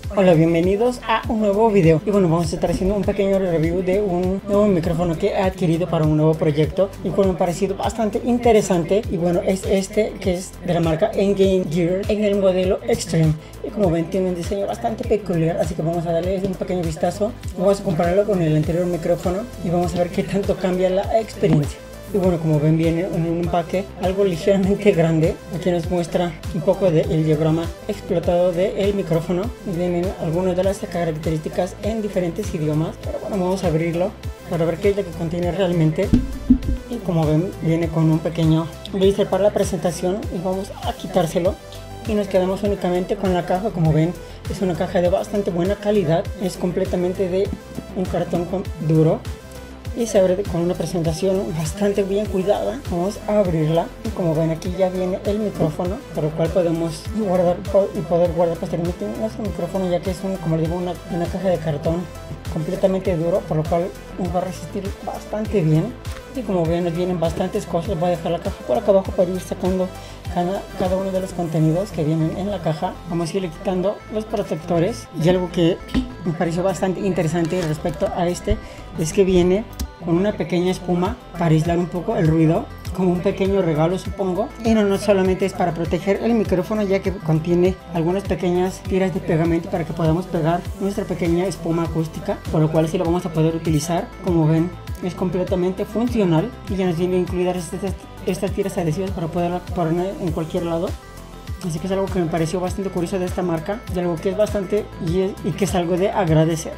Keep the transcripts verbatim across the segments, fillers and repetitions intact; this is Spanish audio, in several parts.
Hola, bienvenidos a un nuevo video. Y bueno, vamos a estar haciendo un pequeño review de un nuevo micrófono que he adquirido para un nuevo proyecto, y cual me ha parecido bastante interesante. Y bueno, es este que es de la marca Endgame Gear en el modelo Extreme, y como ven tiene un diseño bastante peculiar, así que vamos a darle un pequeño vistazo. Vamos a compararlo con el anterior micrófono y vamos a ver qué tanto cambia la experiencia. Y bueno, como ven, viene en un empaque algo ligeramente grande. Aquí nos muestra un poco del diagrama explotado del micrófono y vienen algunas de las características en diferentes idiomas. Pero bueno, vamos a abrirlo para ver qué es lo que contiene realmente. Y como ven, viene con un pequeño blister para la presentación, y vamos a quitárselo y nos quedamos únicamente con la caja. Como ven, es una caja de bastante buena calidad, es completamente de un cartón duro y se abre con una presentación bastante bien cuidada. Vamos a abrirla y como ven, aquí ya viene el micrófono, por lo cual podemos guardar y poder guardar posteriormente nuestro micrófono, ya que es un, como les digo, una, una caja de cartón completamente duro, por lo cual nos va a resistir bastante bien. Y como ven, nos vienen bastantes cosas. Voy a dejar la caja por acá abajo para ir sacando cada, cada uno de los contenidos que vienen en la caja. Vamos a ir quitando los protectores, y algo que me pareció bastante interesante respecto a este es que viene con una pequeña espuma para aislar un poco el ruido, como un pequeño regalo, supongo. Y no, no solamente es para proteger el micrófono, ya que contiene algunas pequeñas tiras de pegamento para que podamos pegar nuestra pequeña espuma acústica, por lo cual sí lo vamos a poder utilizar. Como ven, es completamente funcional y ya nos vienen incluidas estas, estas tiras adhesivas para poderla poner en cualquier lado. Así que es algo que me pareció bastante curioso de esta marca, y algo que es bastante y, es, y que es algo de agradecer.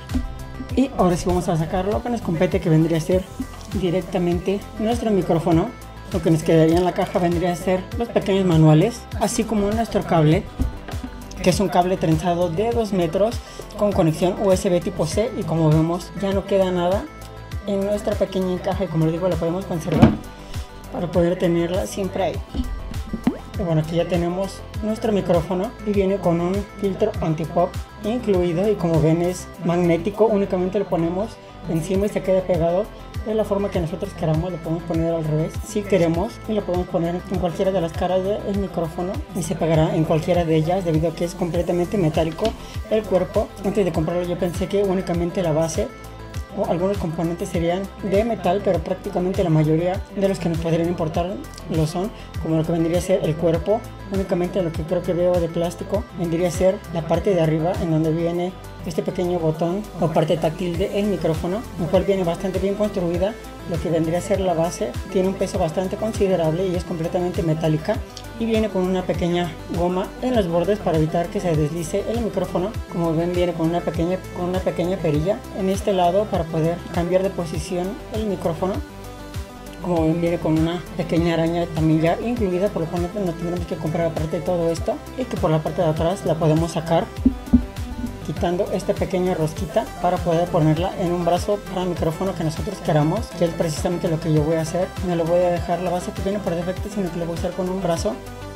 Y ahora sí vamos a sacar lo que nos compete, que vendría a ser directamente nuestro micrófono. Lo que nos quedaría en la caja vendría a ser los pequeños manuales, así como nuestro cable, que es un cable trenzado de dos metros con conexión U S B tipo C. Y como vemos, ya no queda nada en nuestra pequeña caja, y como les digo, la podemos conservar para poder tenerla siempre ahí. Y bueno, aquí ya tenemos nuestro micrófono y viene con un filtro anti-pop incluido, y como ven es magnético. Únicamente lo ponemos encima y se queda pegado de la forma que nosotros queramos. Lo podemos poner al revés si queremos, y lo podemos poner en cualquiera de las caras del micrófono y se pegará en cualquiera de ellas, debido a que es completamente metálico el cuerpo. Antes de comprarlo yo pensé que únicamente la base o algunos componentes serían de metal, pero prácticamente la mayoría de los que nos podrían importar lo son, como lo que vendría a ser el cuerpo. Únicamente lo que creo que veo de plástico vendría a ser la parte de arriba, en donde viene este pequeño botón o parte táctil del micrófono, el cual viene bastante bien construida. Lo que vendría a ser la base tiene un peso bastante considerable y es completamente metálica, y viene con una pequeña goma en los bordes para evitar que se deslice el micrófono. Como ven, viene con una pequeña, con una pequeña perilla en este lado para poder cambiar de posición el micrófono. Como ven, viene con una pequeña araña también ya incluida, por lo cual no tendremos que comprar aparte de todo esto, y que por la parte de atrás la podemos sacar quitando esta pequeña rosquita para poder ponerla en un brazo para el micrófono que nosotros queramos, que es precisamente lo que yo voy a hacer. No le voy a dejar la base que viene por defecto, sino que lo voy a usar con un brazo.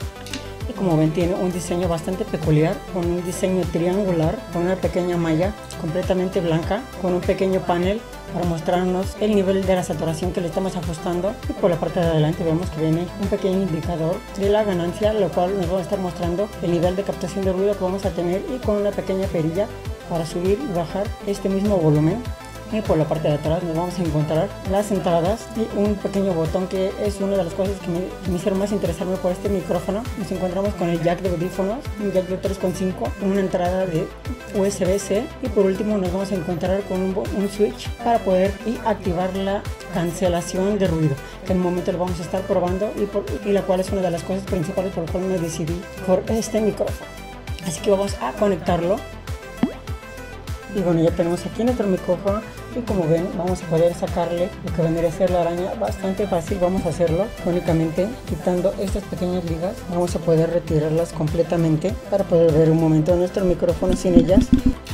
Y como ven, tiene un diseño bastante peculiar, con un diseño triangular, con una pequeña malla completamente blanca, con un pequeño panel para mostrarnos el nivel de la saturación que le estamos ajustando. Y por la parte de adelante vemos que viene un pequeño indicador de la ganancia, lo cual nos va a estar mostrando el nivel de captación de ruido que vamos a tener, y con una pequeña perilla para subir y bajar este mismo volumen. Y por la parte de atrás nos vamos a encontrar las entradas y un pequeño botón, que es una de las cosas que me, que me hicieron más interesarme por este micrófono. Nos encontramos con el jack de audífonos, un jack de tres punto cinco, una entrada de U S B C, y por último nos vamos a encontrar con un, un switch para poder y activar la cancelación de ruido, que en un momento lo vamos a estar probando, y, por, y la cual es una de las cosas principales por las cuales me decidí por este micrófono. Así que vamos a conectarlo. Y bueno, ya tenemos aquí nuestro micrófono, y como ven vamos a poder sacarle lo que vendría a ser la araña bastante fácil. Vamos a hacerlo únicamente quitando estas pequeñas ligas. Vamos a poder retirarlas completamente para poder ver un momento nuestro micrófono sin ellas,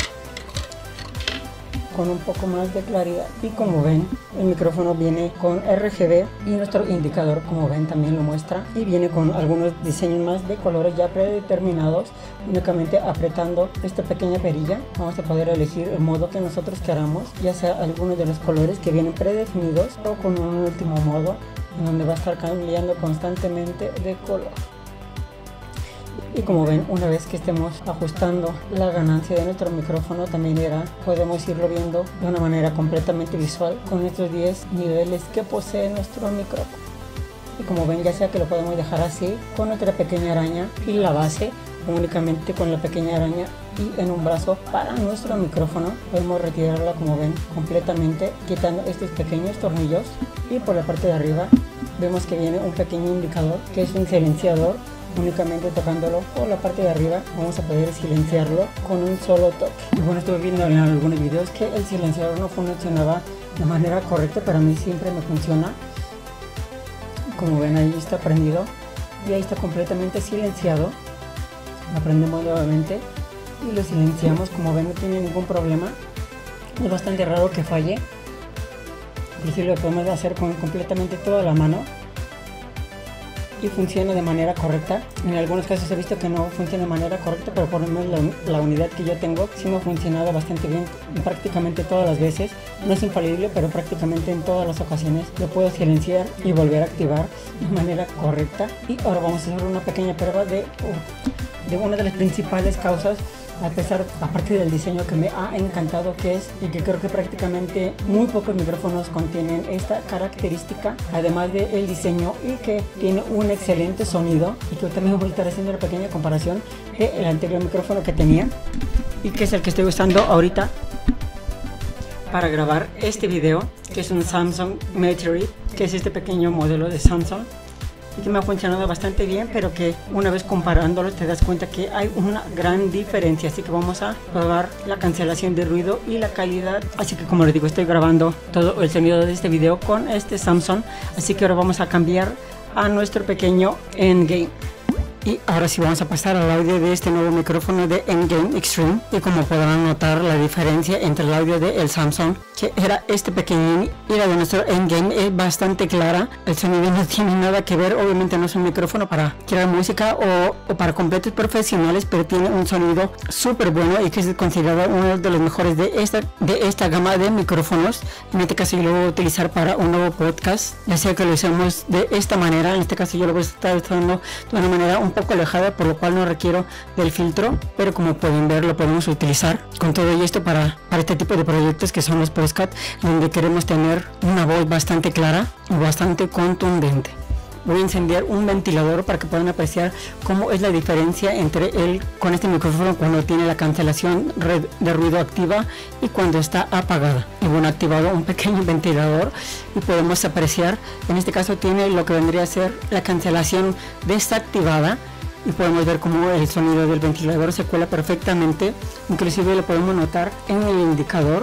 con un poco más de claridad. Y como ven, el micrófono viene con R G B y nuestro indicador, como ven, también lo muestra, y viene con algunos diseños más de colores ya predeterminados. Únicamente apretando esta pequeña perilla vamos a poder elegir el modo que nosotros queramos, ya sea alguno de los colores que vienen predefinidos o con un último modo en donde va a estar cambiando constantemente de color. Y como ven, una vez que estemos ajustando la ganancia de nuestro micrófono, también era, podemos irlo viendo de una manera completamente visual con estos diez niveles que posee nuestro micrófono. Y como ven, ya sea que lo podemos dejar así con nuestra pequeña araña y la base, o únicamente con la pequeña araña y en un brazo para nuestro micrófono, podemos retirarla, como ven, completamente quitando estos pequeños tornillos. Y por la parte de arriba vemos que viene un pequeño indicador que es un silenciador. Únicamente tocándolo por la parte de arriba vamos a poder silenciarlo con un solo toque. Y bueno, estuve viendo en algunos videos que el silenciador no funcionaba de manera correcta, pero a mí siempre me funciona. Como ven, ahí está prendido y ahí está completamente silenciado. Lo prendemos nuevamente y lo silenciamos. Como ven, no tiene ningún problema. Es bastante raro que falle, y si lo podemos hacer con completamente toda la mano y funciona de manera correcta. En algunos casos he visto que no funciona de manera correcta, pero por lo menos la, la unidad que yo tengo sí me ha funcionado bastante bien prácticamente todas las veces. No es infalible, pero prácticamente en todas las ocasiones lo puedo silenciar y volver a activar de manera correcta. Y ahora vamos a hacer una pequeña prueba de, de una de las principales causas, a pesar, aparte del diseño que me ha encantado, que es, y que creo que prácticamente muy pocos micrófonos contienen esta característica, además del diseño, y que tiene un excelente sonido, y que también voy a estar haciendo una pequeña comparación del anterior micrófono que tenía, y que es el que estoy usando ahorita para grabar este video, que es un Samsung Meteorite, que es este pequeño modelo de Samsung, y que me ha funcionado bastante bien, pero que una vez comparándolo te das cuenta que hay una gran diferencia. Así que vamos a probar la cancelación de ruido y la calidad. Así que, como les digo, estoy grabando todo el sonido de este video con este Samsung, así que ahora vamos a cambiar a nuestro pequeño Endgame. Y ahora sí vamos a pasar al audio de este nuevo micrófono de Endgame Extreme. Y como podrán notar, la diferencia entre el audio de el Samsung, que era este pequeñín, y la de nuestro Endgame es bastante clara. El sonido no tiene nada que ver. Obviamente no es un micrófono para crear música o, o para completos profesionales, pero tiene un sonido súper bueno y que es considerado uno de los mejores de esta, de esta gama de micrófonos. En este caso yo lo voy a utilizar para un nuevo podcast, ya sea que lo usemos de esta manera. En este caso yo lo voy a estar usando de una manera un poco alejada, por lo cual no requiero del filtro, pero como pueden ver lo podemos utilizar con todo y esto para, para este tipo de proyectos que son los podcast, donde queremos tener una voz bastante clara y bastante contundente. Voy a encender un ventilador para que puedan apreciar cómo es la diferencia entre él con este micrófono cuando tiene la cancelación de ruido activa y cuando está apagada. Y bueno, activado un pequeño ventilador y podemos apreciar, en este caso tiene lo que vendría a ser la cancelación desactivada, y podemos ver cómo el sonido del ventilador se cuela perfectamente. Inclusive lo podemos notar en el indicador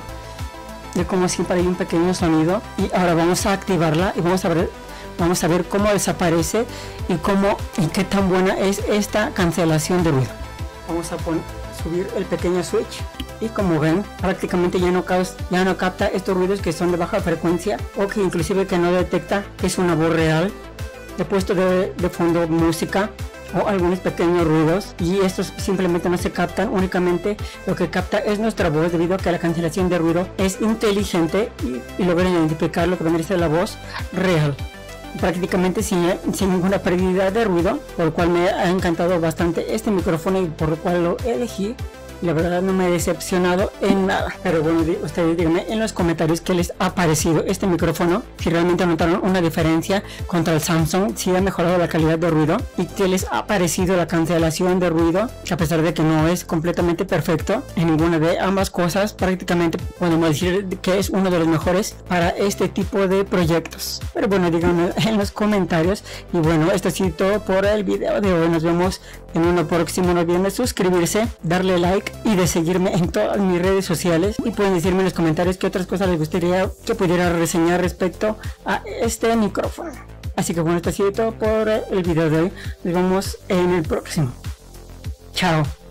de cómo siempre hay un pequeño sonido. Y ahora vamos a activarla y vamos a ver Vamos a ver cómo desaparece y cómo y qué tan buena es esta cancelación de ruido. Vamos a poner, subir el pequeño switch y como ven prácticamente ya no, caus, ya no capta estos ruidos que son de baja frecuencia, o que inclusive que no detecta que es una voz real. He puesto de, de fondo música o algunos pequeños ruidos y estos simplemente no se captan. Únicamente lo que capta es nuestra voz, debido a que la cancelación de ruido es inteligente y, y logra identificar lo que vendría a ser la voz real, prácticamente sin, sin ninguna pérdida de ruido, por lo cual me ha encantado bastante este micrófono y por lo cual lo elegí. La verdad no me he decepcionado en nada. Pero bueno, ustedes díganme en los comentarios qué les ha parecido este micrófono, si realmente notaron una diferencia contra el Samsung, si ha mejorado la calidad de ruido, y qué les ha parecido la cancelación de ruido, que a pesar de que no es completamente perfecto en ninguna de ambas cosas, prácticamente podemos decir que es uno de los mejores para este tipo de proyectos. Pero bueno, díganme en los comentarios. Y bueno, esto ha sido todo por el video de hoy. Nos vemos en uno próximo. No olviden de suscribirse, darle like y de seguirme en todas mis redes sociales, y pueden decirme en los comentarios qué otras cosas les gustaría que pudiera reseñar respecto a este micrófono. Así que bueno, esto ha sido todo por el video de hoy. Nos vemos en el próximo. Chao.